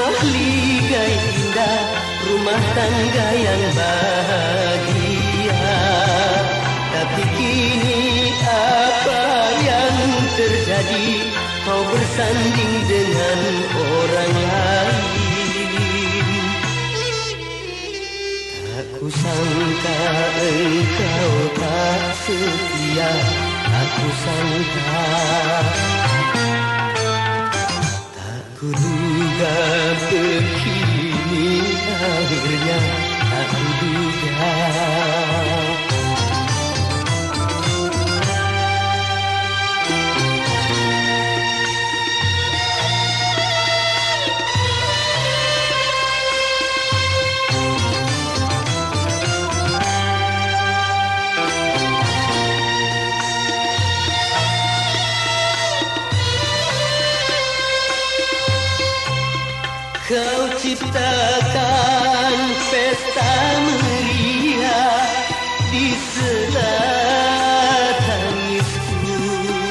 ligai indah, rumah tangga yang bahagia. Tapi kini apa yang terjadi? Kau bersanding dengan orang lain. Tak kusangka engkau tak setia, tak kusangka. Tak kuduga begini akhirnya, tak kuduga. Kau ciptakan pesta meriah di sela tangisku.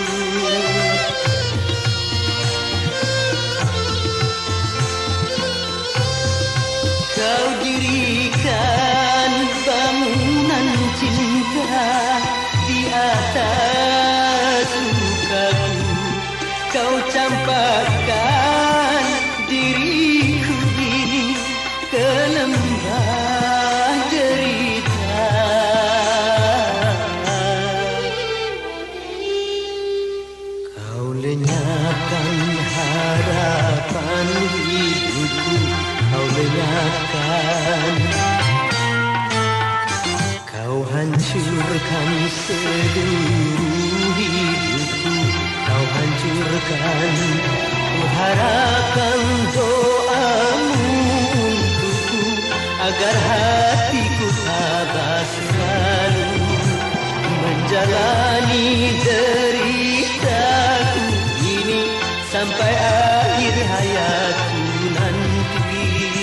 Kau dirikan bangunan cinta di atas lukaku. Kau campakkan diriku ini ke lembah derita. Kau lenyapkan harapan hidupku, kau lenyapkan. Kau hancurkan seluruh hidupku, kau hancurkan. Kuharapkan doamu untukku agar hatiku tabah selalu menjalani deritaku ini sampai akhir hayatku nanti.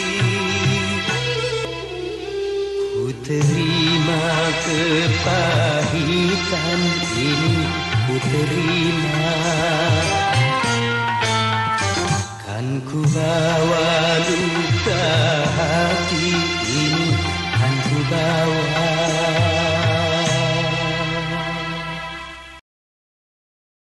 Ku terima kepahitan ini, ku terima. Kan ku